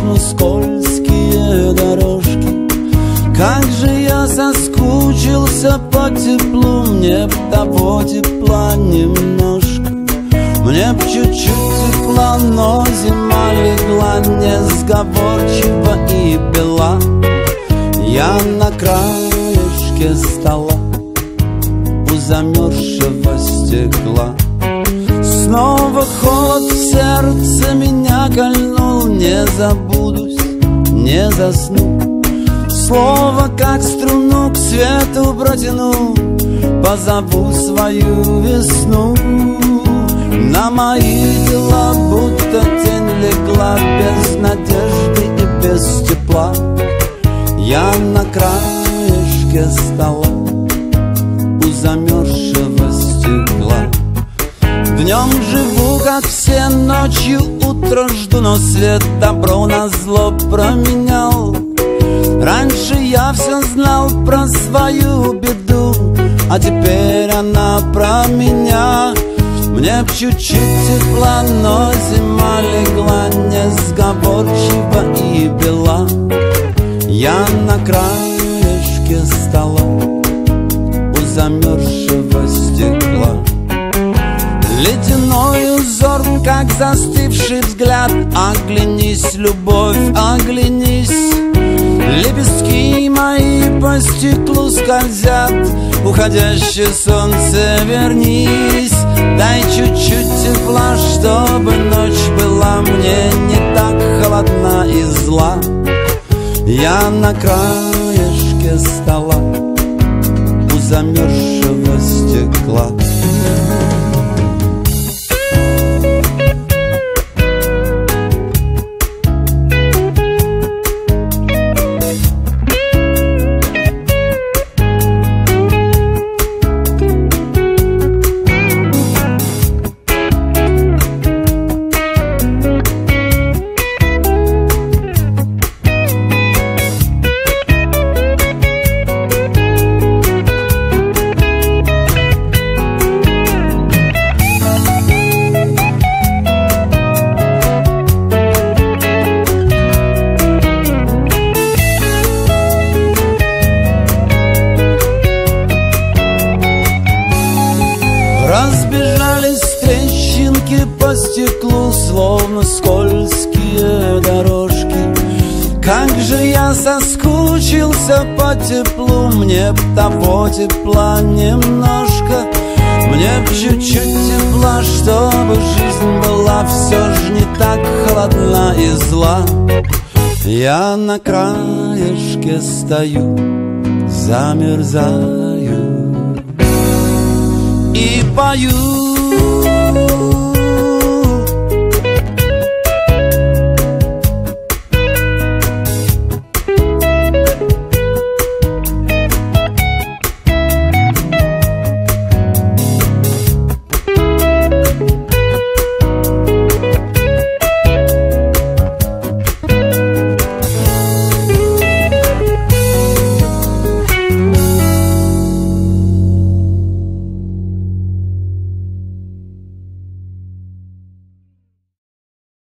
словно скользкие дорожки. Как же я соскучился по теплу, мне б того тепла немножко. Мне б чуть-чуть тепла, но зима легла несговорчива и бела. Я на краешке стола у замерзшего стекла. Снова холод в сердце меня кольнул. Не забудусь, не засну. Слово, как струну, к свету протяну. Позову свою весну. На мои дела будто тень легла, без надежды и без тепла. Я на краешке стола у замерзшего стекла. Днем живу, как все, ночью утро жду, но свет добро назло променял. Раньше я все знал про свою беду, а теперь она про меня. Мне б чуть-чуть тепла, но зима легла несговорчива и бела. Я на краешке стола у замерзшего стекла. Ледяной узор, как застывший взгляд. Оглянись, любовь, оглянись. Лепестки мои по стеклу скользят. Уходящее солнце, вернись. Дай чуть-чуть тепла, чтобы ночь была мне не так холодна и зла. Я на краешке стола у замерзшего стекла. Разбежались трещинки по стеклу, словно скользкие дорожки. Как же я соскучился по теплу, мне б того тепла немножко. Мне б чуть-чуть тепла, чтобы жизнь была все ж не так холодна и зла. Я на краешке стою, замерзаю и пою.